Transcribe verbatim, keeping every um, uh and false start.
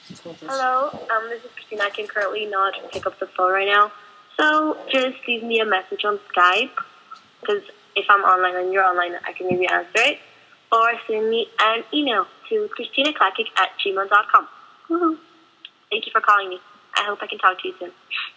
Hello, um, this is Kristina. I can currently not pick up the phone right now. So just leave me a message on Skype, because if I'm online and you're online, I can maybe answer it. Or send me an email to kristina klakic at gmail dot com. Woohoo. Thank you for calling me. I hope I can talk to you soon.